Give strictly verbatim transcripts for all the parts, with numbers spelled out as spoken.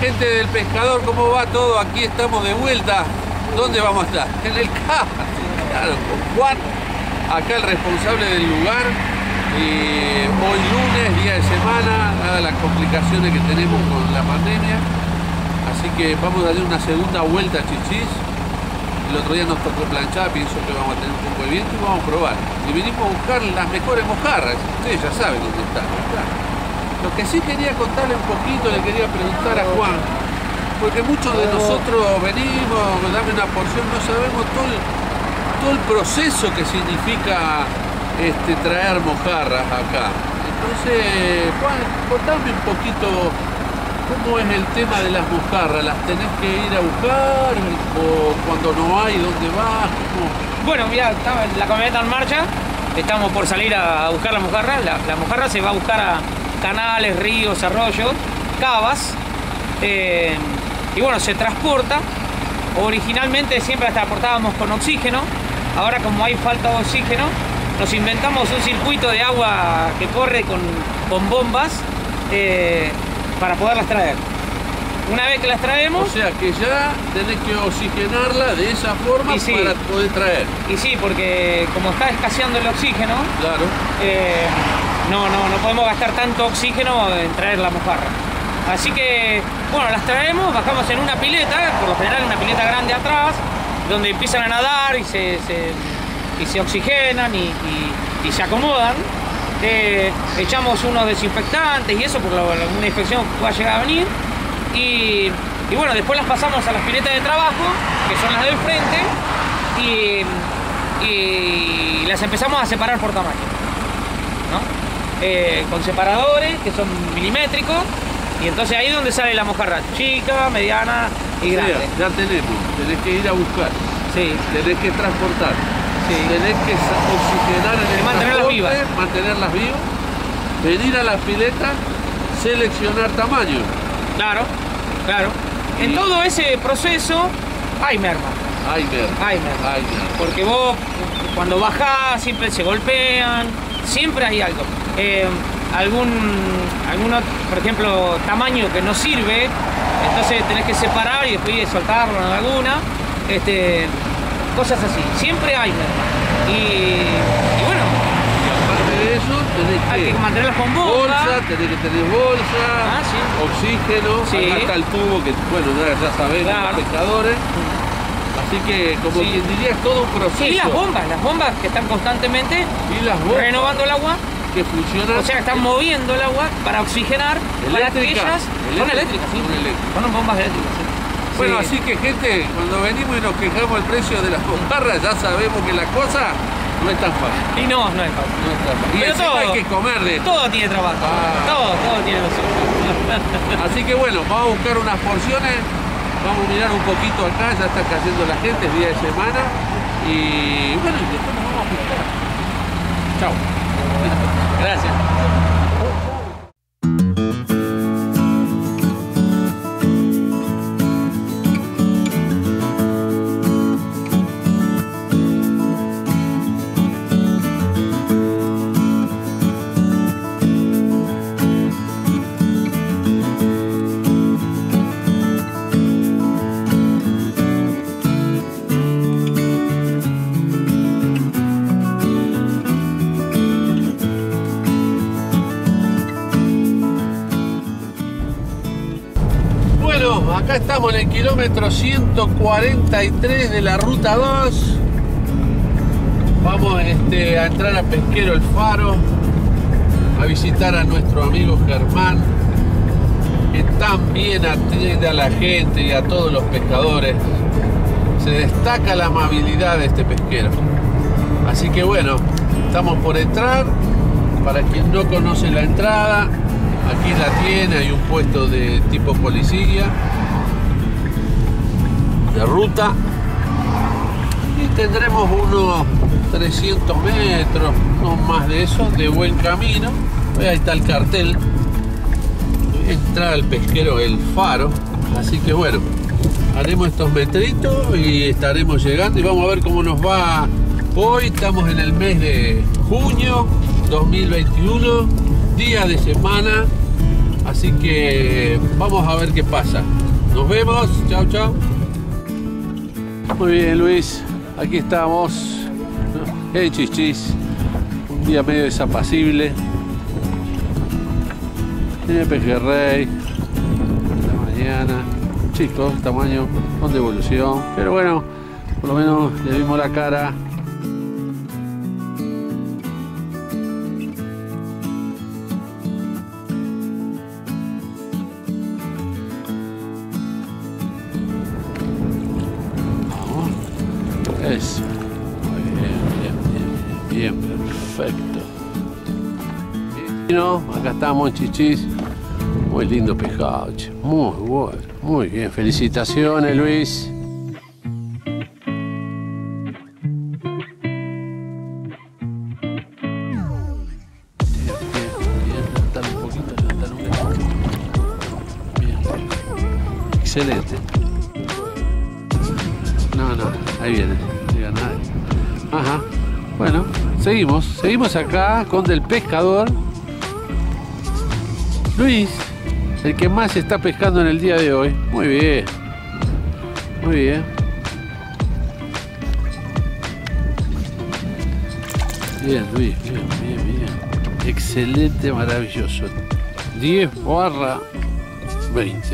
gente del pescador, ¿cómo va todo? Aquí estamos de vuelta. ¿Dónde vamos a estar? En el karting, claro, con Juan, acá el responsable del lugar. Y hoy lunes, día de semana, dadas las complicaciones que tenemos con la pandemia. Así que vamos a darle una segunda vuelta a Chichís. El otro día nos tocó planchar, pienso que vamos a tener un poco de viento y vamos a probar. Y venimos a buscar las mejores mojarras. Ustedes ya saben dónde están, claro. Lo que sí quería contarle un poquito, le quería preguntar a Juan, porque muchos de nosotros venimos, dame una porción, no sabemos todo el, todo el proceso que significa este, traer mojarras acá. Entonces, Juan, contame un poquito cómo es el tema de las mojarras. ¿Las tenés que ir a buscar o cuando no hay, dónde vas? ¿Cómo? Bueno, mira, está la camioneta en marcha, estamos por salir a buscar la mojarra. La, la mojarra se va a buscar a canales, ríos, arroyos, cavas, eh, y bueno, se transporta. Originalmente siempre la transportábamos con oxígeno. Ahora, como hay falta de oxígeno, nos inventamos un circuito de agua que corre con, con bombas eh, para poderlas traer. Una vez que las traemos... O sea que ya tenés que oxigenarla de esa forma sí, para poder traer. Y sí, porque como está escaseando el oxígeno, claro. eh, no, no, no podemos gastar tanto oxígeno en traer la mojarra. Así que, bueno, las traemos, bajamos en una pileta, por lo general una pileta grande atrás, donde empiezan a nadar y se, se, y se oxigenan y, y, y se acomodan. Eh, echamos unos desinfectantes y eso por la, una infección que pueda llegar a venir. Y, y bueno, después las pasamos a las piletas de trabajo, que son las del frente, y, y las empezamos a separar por tamaño, ¿no? Eh, con separadores que son milimétricos, y entonces ahí es donde sale la mojarra, chica, mediana y grande. Sí, ya tenemos, tenés que ir a buscar, sí. Tenés que transportar, sí. Tenés que oxigenar en el mantenerlas vivas, mantenerlas vivas, venir a las piletas, seleccionar tamaño. Claro, claro. Y en todo ese proceso hay merma. Hay merma. Hay merma. Hay merma. Porque vos cuando bajás siempre se golpean, siempre hay algo. Eh, algún, algún otro, por ejemplo, tamaño que no sirve, entonces tenés que separar y después soltarlo en alguna. Este, cosas así. Siempre hay merma. Y, y bueno. De eso tenés que, hay que mantenerlas con bomba. Bolsa, tenés que tener bolsa, ah, sí. oxígeno, sí. Acá está el tubo que, bueno, ya, ya sabés, claro. Los pescadores. Así que, como sí. Quien diría, es todo un proceso. Y las bombas, las bombas que están constantemente y las bombas renovando el agua. Que funcionan. O sea, están es... moviendo el agua para oxigenar, para que ellas... Son eléctricas, sí. Son, eléctricas. Son bombas eléctricas, sí. Bueno, sí. Así que, gente, cuando venimos y nos quejamos el precio de las mojarras, ya sabemos que la cosa no es tan fácil. Y no, no es fácil. No es tan fácil. Y pero todo, hay que comer de esto. Todo tiene trabajo. Ah. Todo, todo tiene razón. Así que bueno, vamos a buscar unas porciones. Vamos a mirar un poquito acá, ya está cayendo la gente, es día de semana. Y bueno, y después nos vamos a pescar. Chao. Gracias. Acá estamos en el kilómetro ciento cuarenta y tres de la ruta dos. Vamos este, a entrar a Pesquero El Faro, a visitar a nuestro amigo Germán, que tan bien atiende a la gente y a todos los pescadores. Se destaca la amabilidad de este pesquero. Así que bueno, estamos por entrar. Para quien no conoce la entrada, aquí la tiene, hay un puesto de tipo policía de ruta y tendremos unos trescientos metros, no más de eso, de buen camino. Ahí está el cartel, entrar al Pesquero El Faro. Así que bueno, haremos estos metritos y estaremos llegando y vamos a ver cómo nos va hoy. Estamos en el mes de junio dos mil veintiuno, día de semana, Así que vamos a ver qué pasa. Nos vemos, chao, chao. Muy bien, Luis, aquí estamos en Chichis, un día medio desapacible en el pejerrey. Esta mañana, chicos, tamaño con devolución, pero bueno, por lo menos le vimos la cara. Eso. Muy bien, bien, bien, bien, perfecto. Bueno, acá estamos en Chichis. Muy lindo pescado, che. Muy bueno, muy bien. Felicitaciones, Luis. Excelente. No, no, ahí viene. No diga nada. Ajá. Bueno, seguimos. Seguimos acá con Del Pescador. Luis, el que más está pescando en el día de hoy. Muy bien. Muy bien. Bien, Luis. Bien, bien, bien. Excelente, maravilloso. diez barra veinte.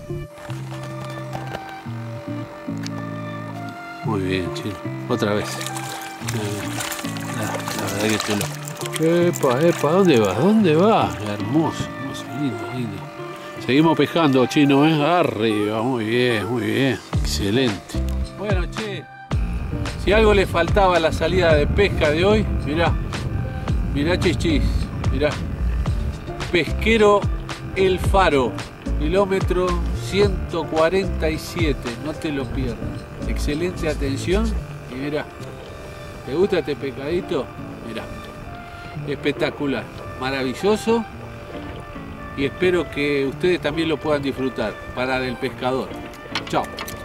Muy bien, Chino. Otra vez. La, la verdad que estoy loco. Epa, epa, ¿dónde va? ¿Dónde va? Hermoso, hermoso, lindo, lindo. Seguimos pescando, Chino, ¿eh? Arriba, muy bien, muy bien. Excelente. Bueno, che, si algo le faltaba a la salida de pesca de hoy, mirá, mirá, Chichis, mirá. Pesquero El Faro, kilómetro ciento cuarenta y siete, no te lo pierdas. Excelente atención y mirá, ¿te gusta este pescadito? Mirá, espectacular, maravilloso, y espero que ustedes también lo puedan disfrutar. Para Del Pescador. Chao.